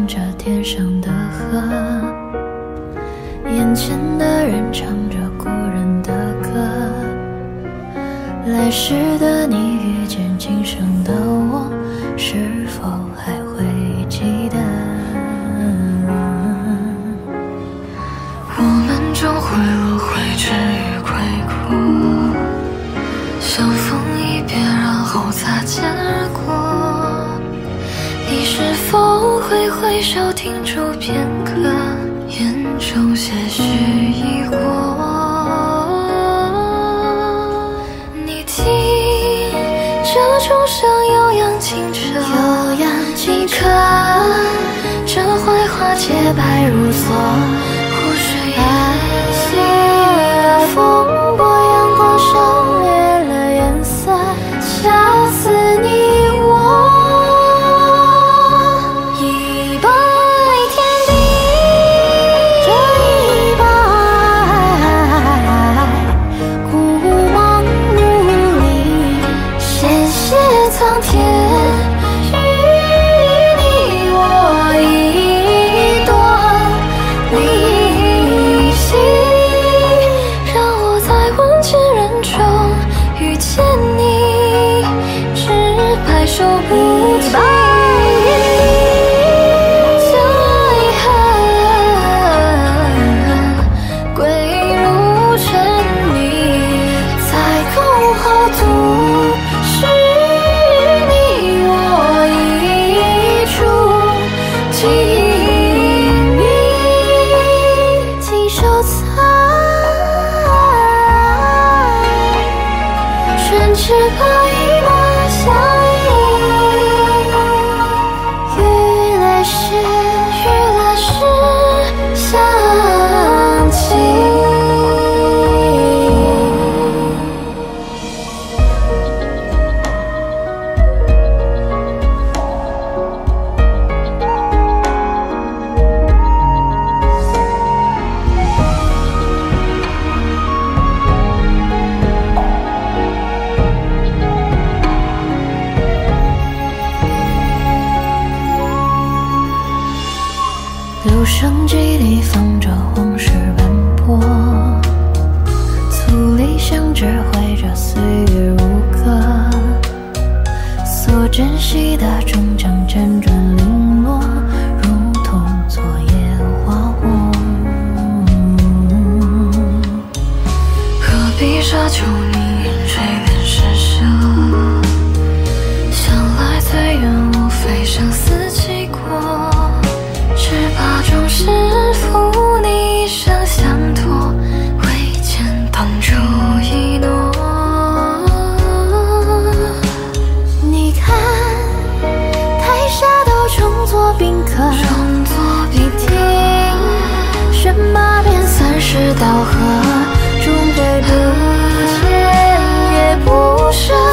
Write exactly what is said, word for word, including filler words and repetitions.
着天上的河，眼前的人唱着故人的歌，来时的你遇见今生的我，是否还会记得？ 我们终会轮回，至于归苦，相逢一别，然后擦肩而过。你是否会回首停住片刻，眼中些许疑惑？你听，这钟声悠扬清澈， 悠扬清澈， 这槐花洁白如锁，湖水爱随风波，阳光省略了颜色，恰似你我。 一拜天地， 这一拜故梦如里， 谢谢苍天，与你我一段离析，让我在万千人中遇见你，只拍手不停。 只怕一抹相依，与来世， 与来世相期。 留声机里放着往事斑驳，粗粝相知怀着岁月如歌，所珍惜的终将辗转零落，如同昨夜花火。 何必奢求你垂怜施舍，想来最远无非生死契过，只怕终是负你一生相托，未见当初一诺。 你看，台下都重作宾客， 重作你听，什么便算是道合，终会不见也不舍。